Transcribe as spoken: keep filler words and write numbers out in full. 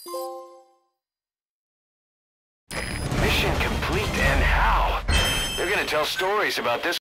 Mission complete, and how? They're gonna tell stories about this